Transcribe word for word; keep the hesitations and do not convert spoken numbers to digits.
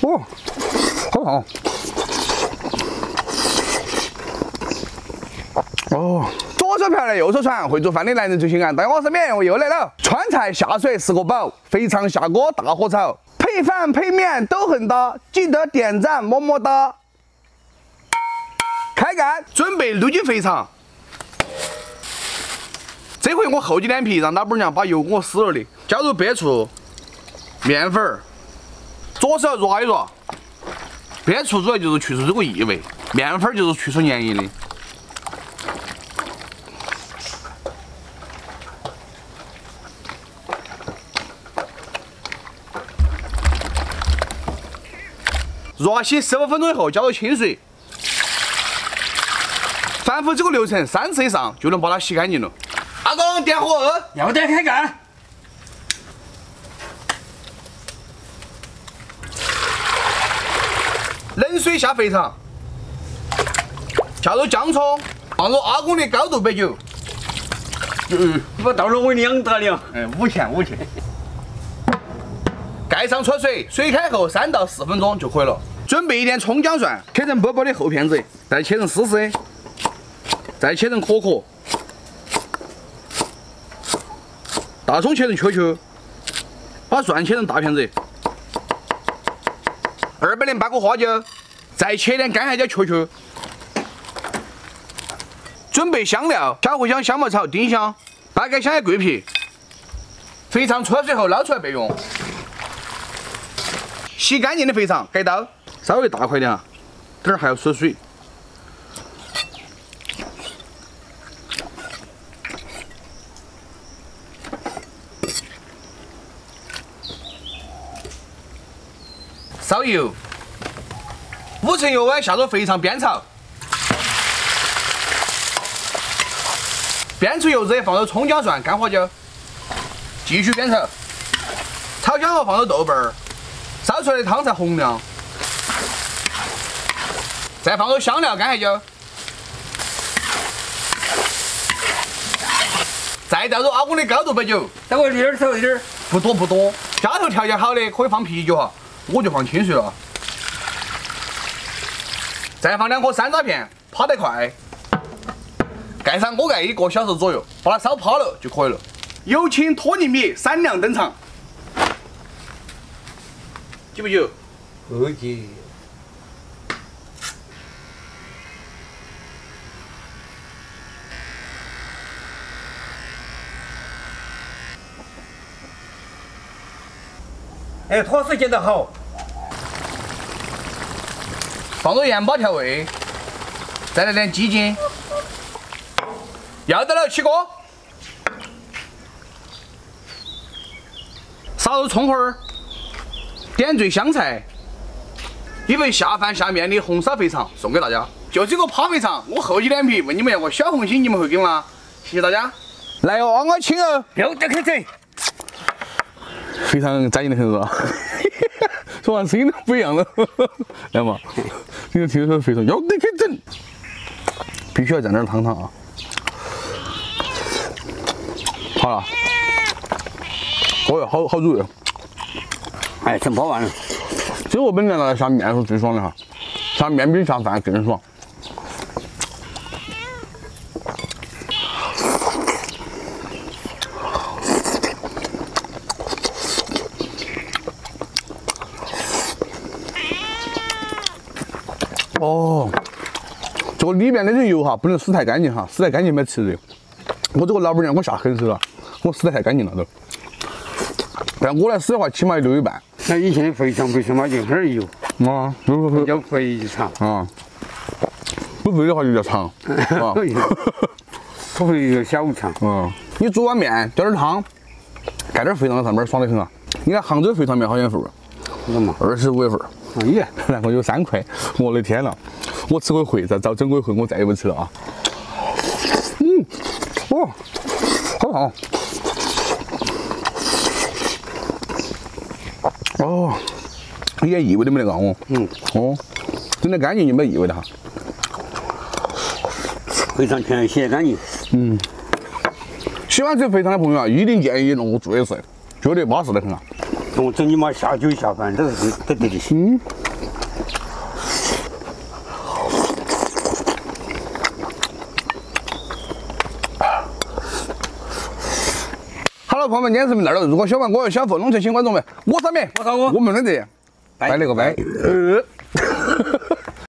哦，好好。哦，左手漂亮右手传，会做饭的男人最性感。在我身边，我又来了。川菜下水是个宝，肥肠下锅大火炒，配饭配面都很搭，记得点赞么么哒。开干，准备六斤肥肠。这回我厚起脸皮，让老板娘把油给我撕了的。加入白醋、面粉儿，左手揉一揉。白醋主要就是去除这个异味，面粉就是去除粘液的。热洗十五分钟以后，加入清水，反复这个流程三次以上就能把它洗干净了。阿公，点火， 要得，开干。 冷水下肥肠，加入姜葱，放入阿公的高度白酒。 嗯，我到了我两大了。 哎，五钱五钱。盖上焯水，水开后三到四分钟就可以了。准备一点葱姜蒜，切成薄薄的厚片子，再切成丝丝，再切成颗颗。大葱切成球球，把蒜切成大片子。二百零八个花椒，再切点干海椒球球。准备香料：小茴香、香茅草、丁香、八盖香叶、桂皮。肥肠焯水后捞出来备用。洗干净的肥肠，改刀，稍微大块点啊，这儿还要锁水。烧油，五成油温下入肥肠煸炒，煸出油脂，放入葱姜蒜、干花椒，继续煸炒。炒香后放入豆瓣儿。烧出来的汤才红亮，再放入香料、干海椒，再倒入阿公的高度白酒， 等我一点儿，少一点儿， 不多不多。家头条件好的可以放啤酒哈，我就放清水了。再放两颗山楂片，趴得快，盖上锅盖一个小时左右，把它烧趴了就可以了。有请托尼米闪亮登场。久不久？ 不急。哎，坨丝煎得好。 放入盐巴调味，再来点鸡精。要得了，起锅。撒入葱花儿。点缀香菜，一份下饭下面的红烧肥肠送给大家。就这个趴肥肠，我厚起脸皮问你们要个小红心，你们会给吗？谢谢大家。来哦，我请哦， 要得开嘴。 非常扎劲的很是吧？说完声音都不一样了，来嘛，你听说非常要得开整，必须要蘸点汤汤啊。好了，哦哟，好好入味。 哎，真包完了。 这个本来拿来下面是最爽的哈，下面比下饭更爽。哦，这个里面的油哈不能撕太干净哈，撕太干净没吃的。我这个老板娘我下狠手了，我撕得太干净了都。但我来撕的话，起码要留一半。 那以前的肥肠不是嘛，就很油啊，不不叫肥肠啊，不肥的话就叫肠啊， 不肥一个小肠。 嗯，你煮碗面，浇点汤，盖点肥肠在上面，爽得很啊。你看杭州肥肠面好几份？ 什么？ 二十五一份。 哎呀， 然后有三块，我的天呐！我吃过回，再找整过回，我再也不吃了啊。嗯，哦，好好。哦，一点异味都没得个哦。嗯。哦，整得干净就没异味的哈。 肥肠全洗得干净。 嗯。喜欢吃肥肠的朋友啊，一定建议弄个注意吃，绝对巴适得很啊。 我整你妈下酒下饭，这是这得的行。 嗯。好了，朋友们，今天视频到这儿。如果喜欢我的小凤龙城新观众们，我上面， 我上我， 我们的这，拜了个拜。呃。